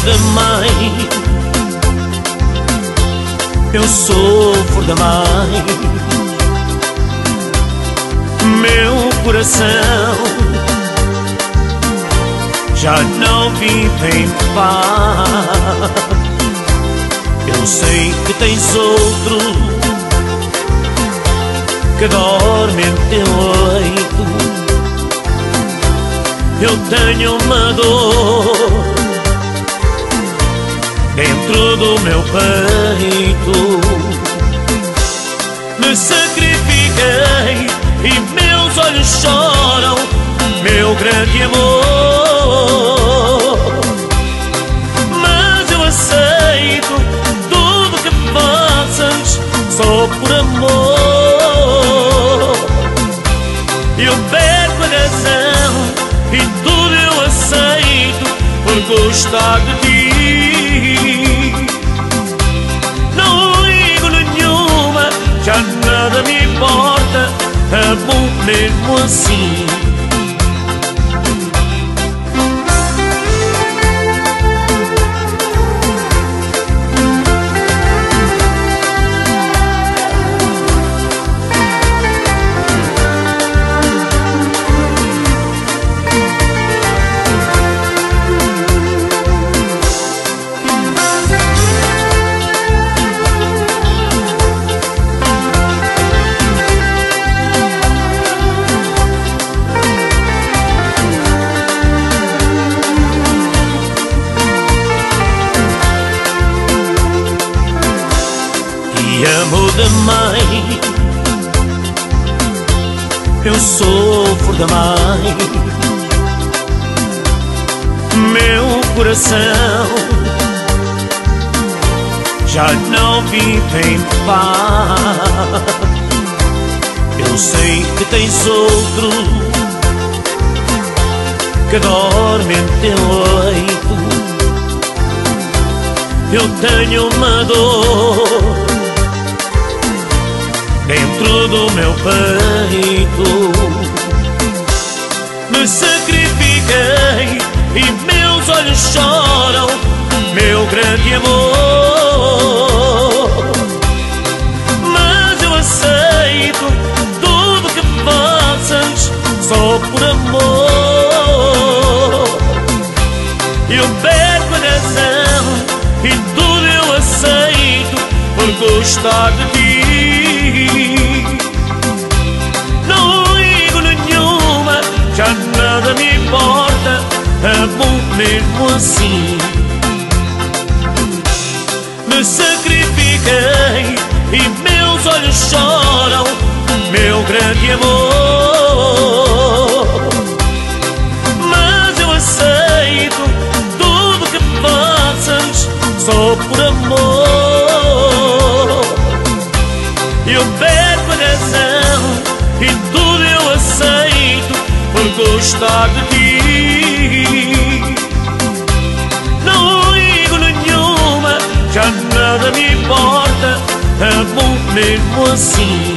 demais, eu sofro demais. Meu coração já não vive em paz. Eu sei que tens outro que dorme em teu leito. Eu tenho uma dor dentro do meu peito. Me sacrifiquei e meus olhos choram meu grande amor. Mas eu aceito tudo que faças só por amor. Eu perco a razão e tudo eu aceito por gostar de ti. Não ligo nenhuma, já nada me importa, amo mesmo assim. Te amo demais, eu sofro demais. Meu coração já não vive em paz. Eu sei que tens outro que dorme em teu leito. Eu tenho uma dor dentro do meu peito. Me sacrifiquei e meus olhos choram meu grande amor. Mas eu aceito tudo que faças só por amor. Eu perco a razão e tudo eu aceito por gostar de ti. Não ligo nenhuma, já nada me importa, amo mesmo assim. Me sacrifiquei e meus olhos choram meu grande amor. Mas eu aceito tudo que faças só por amor. Eu perco a razão e tudo eu aceito por gostar de ti. Não ligo nenhuma, já nada me importa, amo mesmo assim.